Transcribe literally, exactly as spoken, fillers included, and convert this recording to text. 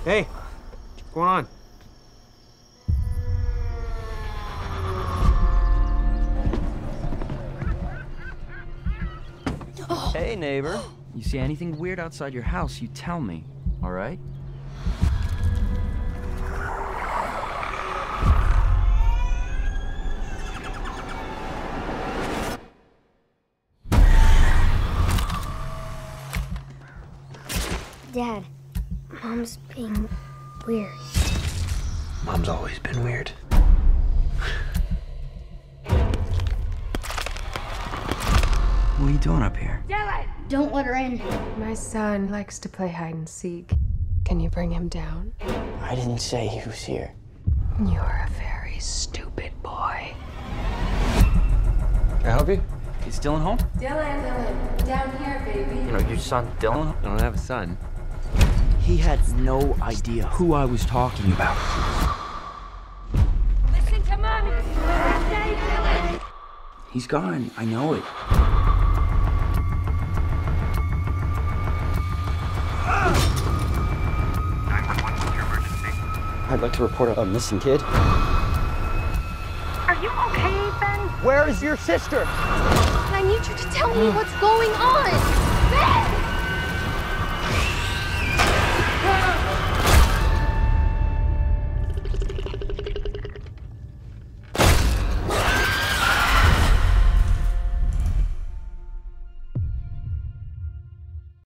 Hey, what's going on? Oh. Hey, neighbor. You see anything weird outside your house, you tell me, all right? Dad, Mom's being weird. Mom's always been weird. What are you doing up here? Dylan! Don't let her in. My son likes to play hide and seek. Can you bring him down? I didn't say he was here. You're a very stupid boy. Can I help you? He's Dylan home? Dylan, Dylan, down here, baby. You know, your son, Dylan? I don't have a son. He had no idea who I was talking about. Listen to Mommy. Stay, Dylan. He's gone. I know it. I'd like to report a missing kid. Are you okay, Ben? Where is your sister? I need you to tell me what's going on.